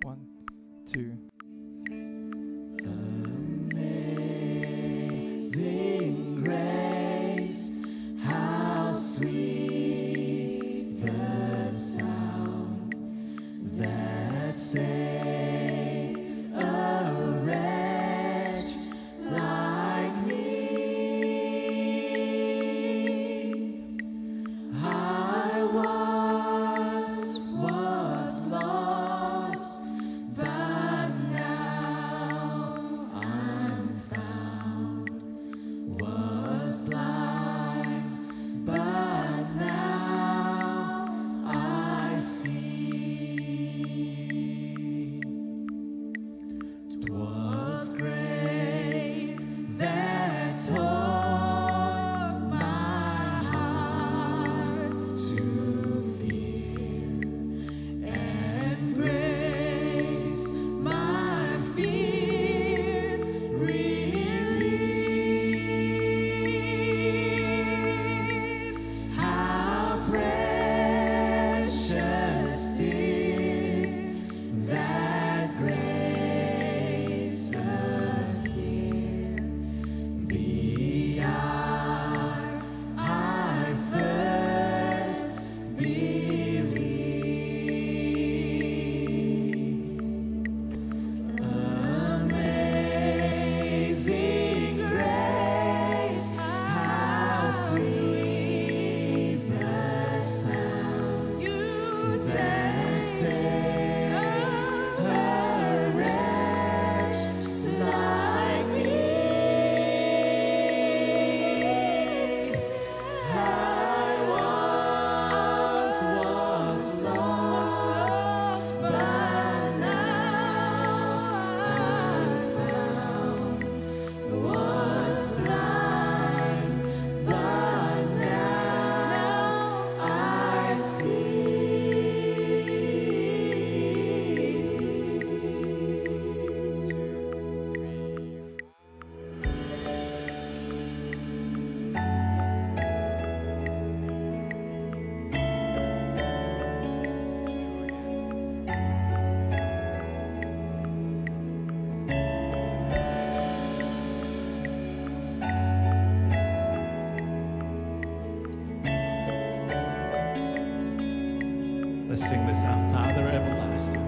1, 2. Amazing grace, how sweet the sound that saved a wretch like me. I once was lost, but now I'm found. Was blind, but now I see. 'Twas grace that taught my heart to fear, and grace my fears relieved. How precious did that grace appear, the hour I first believed. Amazing grace, how sweet the sound that saved a wretch like me. I once was lost, but now I'm found. Was blind, but now I see. Let's sing this, Our Father Everlasting.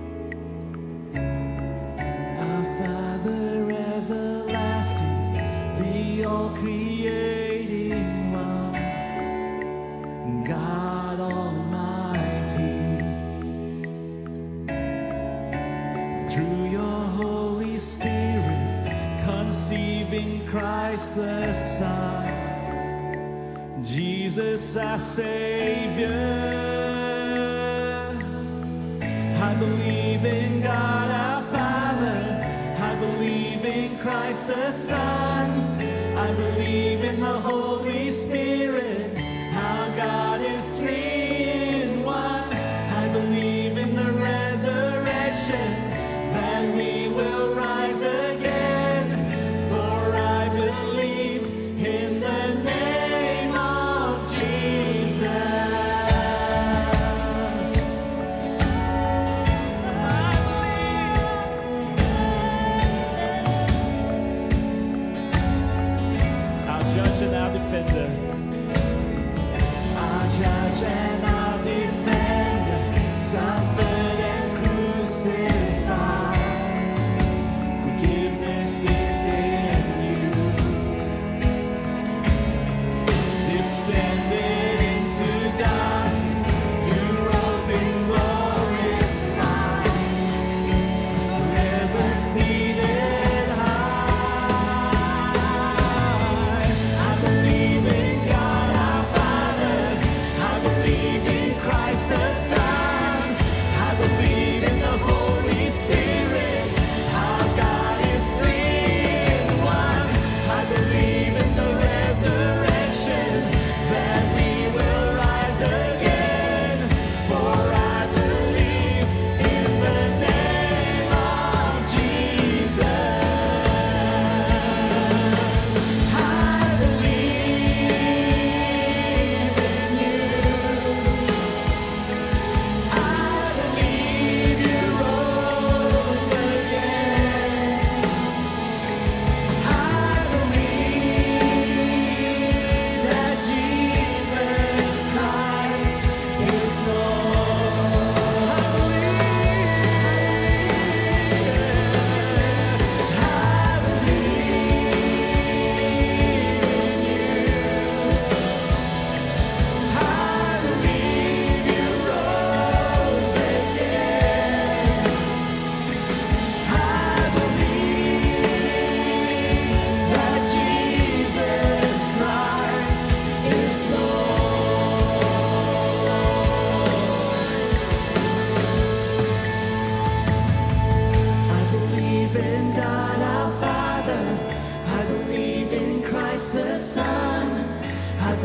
Our Father everlasting, the all-creating one, God Almighty, through your Holy Spirit, conceiving Christ the Son, Jesus our Savior. I believe in God our Father, I believe in Christ the Son, I believe in the Holy Spirit, how God is three in one. I believe in the resurrection, that we will rise again, for I believe in the name of Jesus. Our judge and our defender. Our judge and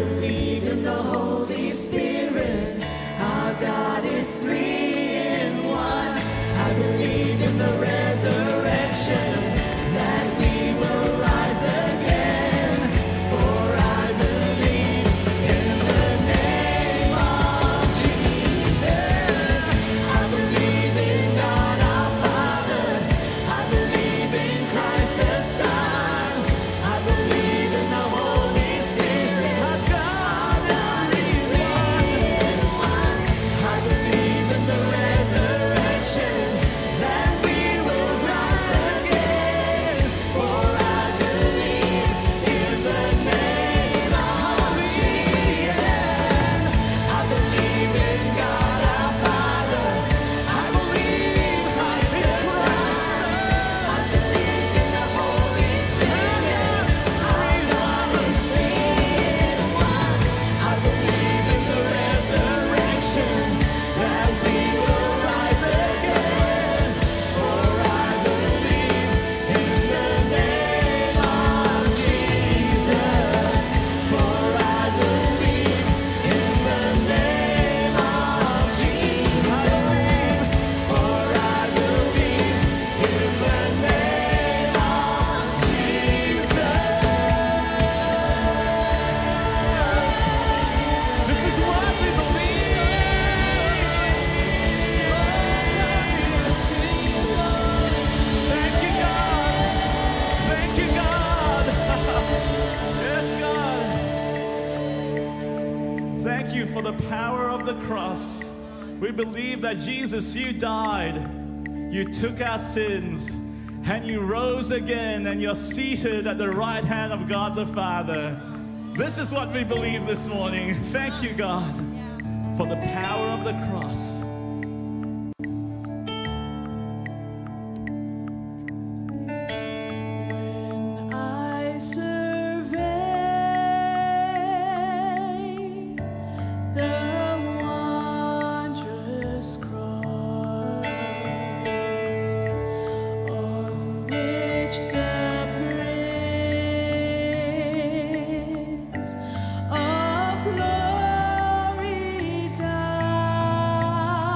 believe in the Holy Spirit. Our God is 3 in 1. I believe in the resurrection, that we will rise again. For I believe in the name of Jesus. I believe in God our Father. I believe in Christ the Son. I believe in the Holy Spirit. Our God is 3 in 1. I believe in the resurrection, that we will rise again. For I believe in the name of Jesus. I believe in God our Father. I believe in Christ the Son. I believe in the Holy Spirit. Our God is 3 in 1. I believe in the resurrection, that we will rise again. For I believe in the name of Jesus. For I believe in the name of Jesus. For I believe in the name of Jesus. This is what we believe. Thank you, God. Thank you, God. Yes, God. Thank you for the power of the cross. We believe that Jesus, you died, you took our sins, and you rose again, and you're seated at the right hand of God the Father. This is what we believe this morning. Thank you, God, for the power of the cross. When I survey the wondrous cross, on which the Prince of Glory died,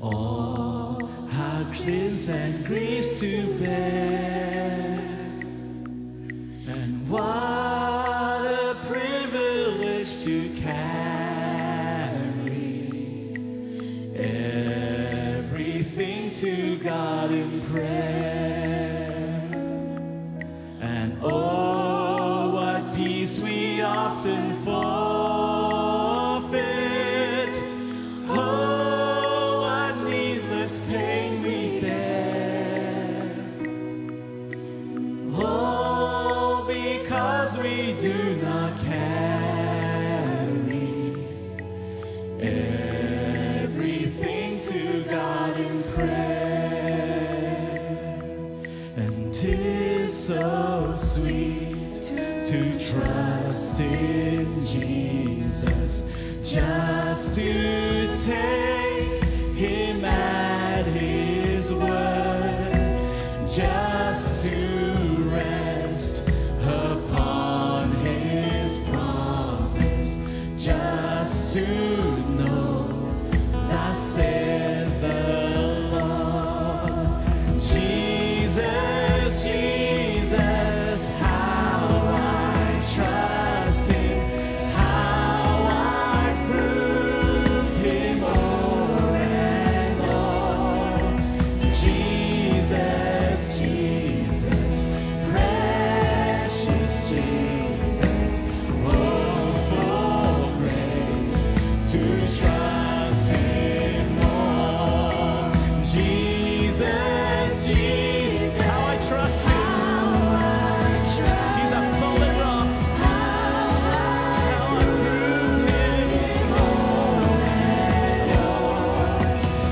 all our sins and griefs to bear. And what a privilege to carry everything to God in prayer. And oh, what peace we often forfeit. Oh, what needless pain we bear. Oh, because we do not carry everything to God in prayer. And 'tis so sweet to trust in Jesus, just to take him at his word, just to rest upon his promise, just to know thus saith the Lord. Jesus, Jesus, how I trust him, how I've proved him o'er and o'er. Jesus, Jesus, precious Jesus, oh, for grace to trust him more. Jesus, Jesus, how I trust him. He's a solid rock. How I proved him o'er and o'er.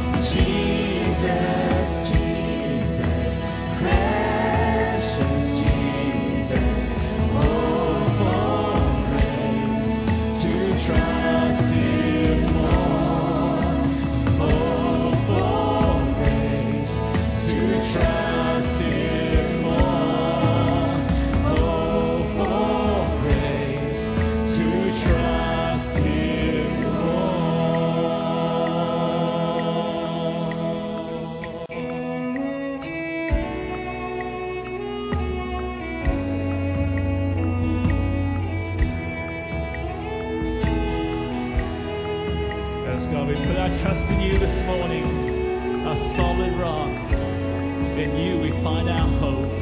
Jesus, Jesus, precious Jesus, oh, for grace to trust him more. Oh, for grace to trust him more. Oh, for grace to trust him Yes, God, we put our trust in you this morning, a solid rock. In you we find our hope.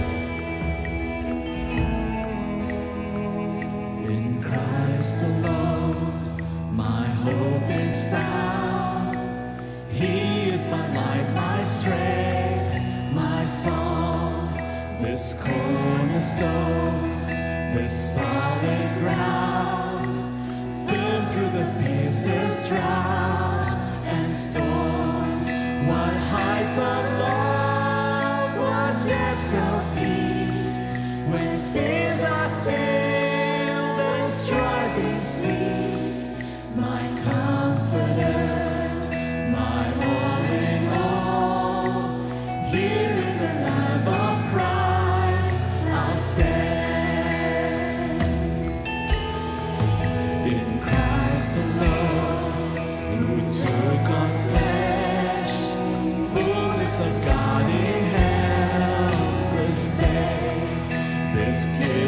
In Christ alone, my hope is found. He is my light, my strength, my song. This cornerstone, this solid ground, firm through the fiercest drought and storm. What heights of love, what depths of peace, when fears are stilled and striving cease. My comforter, my all in all, here in the love of Christ I'll stand. In Christ alone, who took on flesh, fullness of God in helpless babe, this gift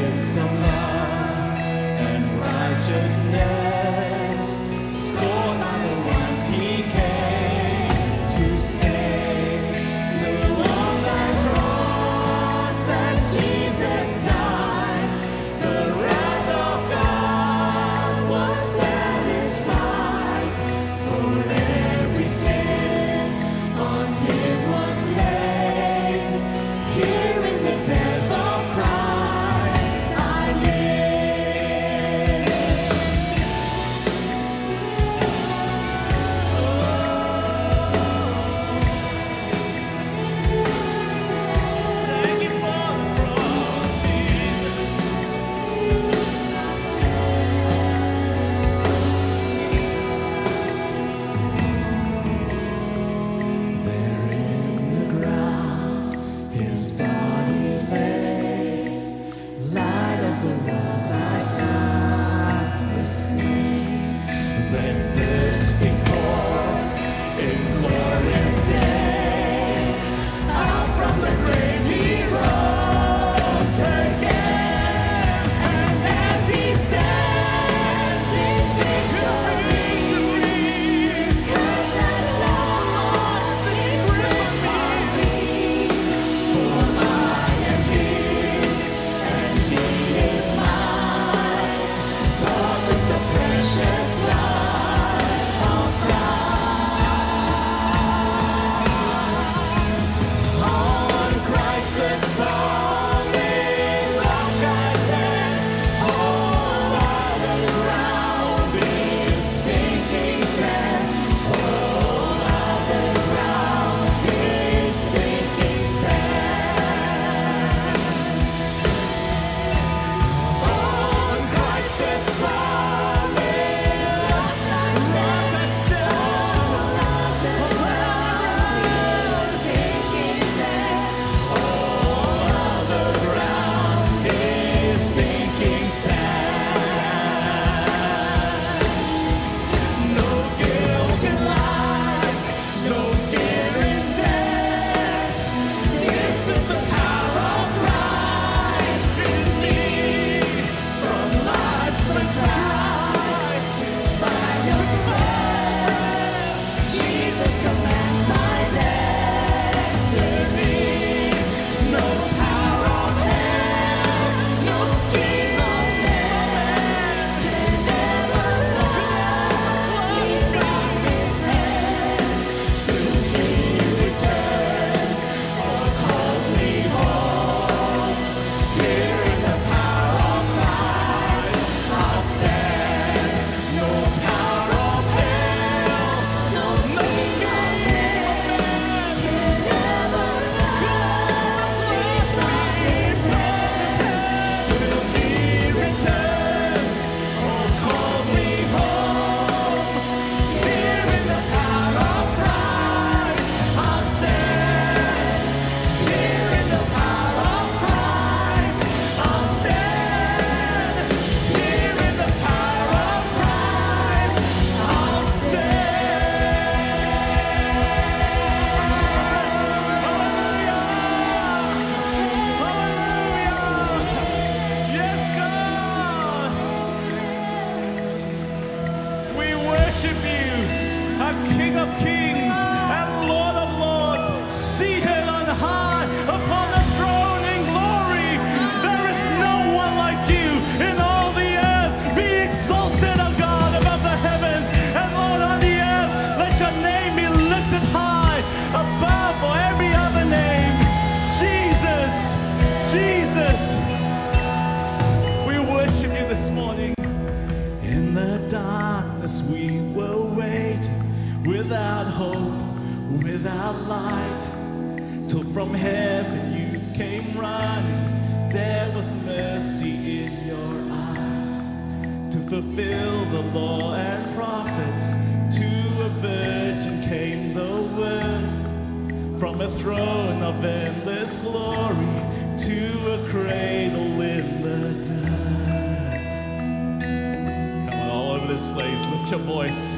without light, till from heaven you came running. There was mercy in your eyes to fulfill the law and prophets. To a virgin came the word, from a throne of endless glory to a cradle in the dirt. Come on, all over this place, lift your voice.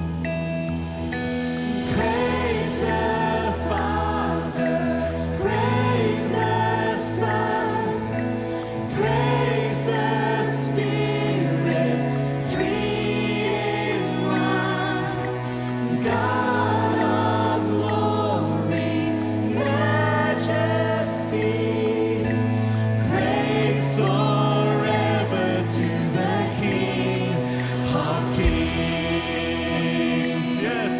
Praise the Father, praise the Son, praise the Spirit, three in one. God of glory, majesty, praise forever to the King of Kings. Yes.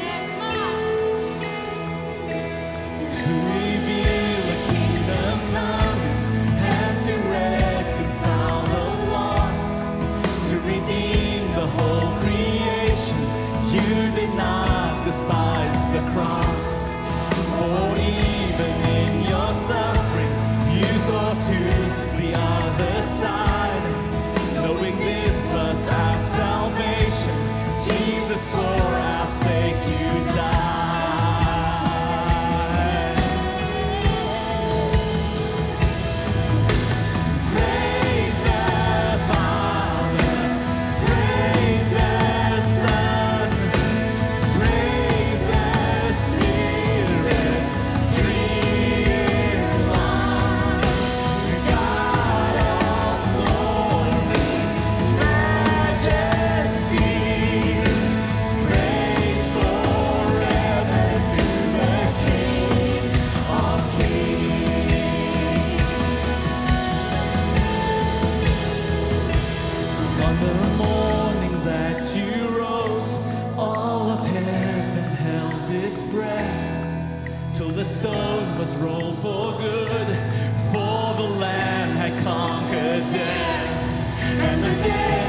To reveal the kingdom coming and to reconcile the lost, to redeem the whole creation. You did not despise the cross, for even in your suffering you saw to the other side, knowing this was our salvation. Jesus, for our sake you died. Praise the Father, praise the Son, praise the Spirit, three in one. God of glory, majesty, praise forever to the King of Kings. On the morning that you rose, all of heaven held its breath, till the stone was rolled for good, for the Lamb had conquered death, and the dead